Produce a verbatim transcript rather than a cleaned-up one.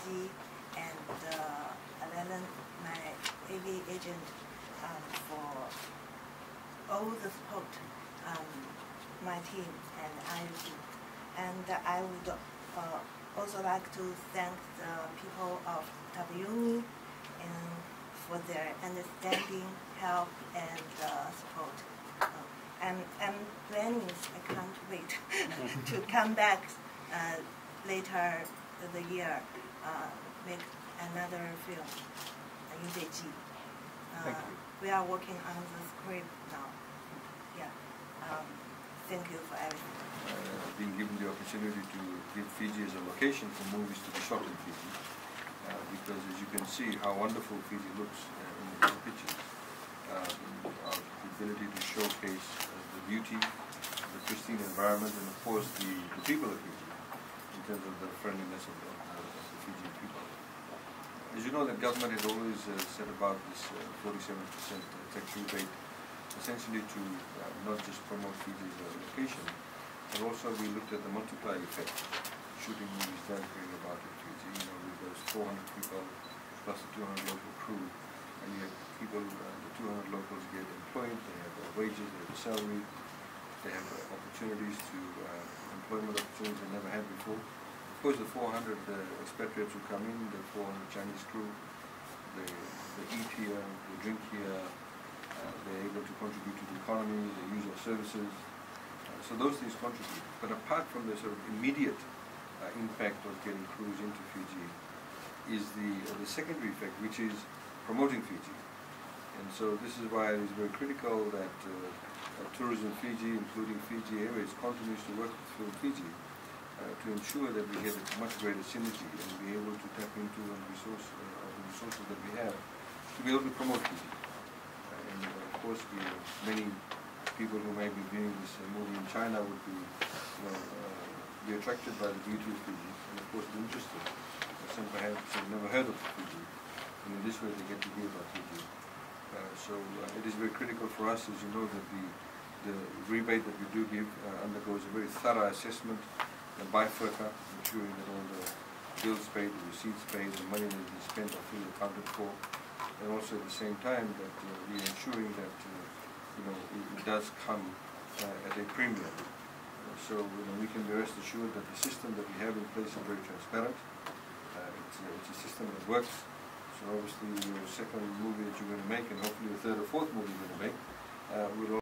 Fiji, and uh, Alan, my A V agent, um, for all the support, um, my team and I do. And I would uh, also like to thank the people of W U N I and for their understanding, help, and uh, support. Uh, I'm, I'm planning, I can't wait to come back uh, later the year, uh, make another film, Rebate. Uh, we are working on the script now. Yeah. Um, thank you for everything. Uh, being given the opportunity to give Fiji as a location for movies to be shot in Fiji, uh, because as you can see how wonderful Fiji looks uh, in the pictures. Um, our ability to showcase uh, the beauty, the pristine environment, and of course the, the people of Fiji, in terms of the friendliness of the, of the Fijian people. As you know, the government has always uh, said about this forty-seven percent uh, tax rebate, essentially to uh, not just promote Fiji as a location, but also we looked at the multiplier effect, shooting movies done here about it, Fiji, you know, with those four hundred people plus the two hundred local crew, and you have people, uh, the two hundred locals get employed, they have uh, wages, they have a salary, they have uh, opportunities to, uh, employment opportunities they never had before. Of course, the four hundred uh, expatriates who come in, the four hundred Chinese crew, they, they eat here, they drink here, uh, they're able to contribute to the economy, they use our services. So those things contribute. But apart from the sort of immediate uh, impact of getting crews into Fiji, is the uh, the secondary effect, which is promoting Fiji. And so this is why it is very critical that uh, uh, Tourism Fiji, including Fiji Airways, continues to work with Film Fiji uh, to ensure that we get a much greater synergy and be able to tap into the resource, uh, the resources that we have to be able to promote Fiji. Uh, and uh, of course, we have many people who may be viewing this uh, movie in China would be, you know, uh, be attracted by the beauty of Fiji, and of course be interested. Some perhaps have never heard of Fiji, and in this way they get to hear about Fiji. Uh, so uh, it is very critical for us, as you know, that the the rebate that we do give uh, undergoes a very thorough assessment, a bifurca, ensuring that all the bills paid, the receipts paid, the money that is spent are fully accounted for, and also at the same time that uh, we are ensuring that uh, you know, it, it does come uh, at a premium. Uh, so you know, we can be rest assured that the system that we have in place is very transparent. Uh, it's, a, it's a system that works. So obviously your second movie that you're going to make, and hopefully the third or fourth movie you're going to make, uh, will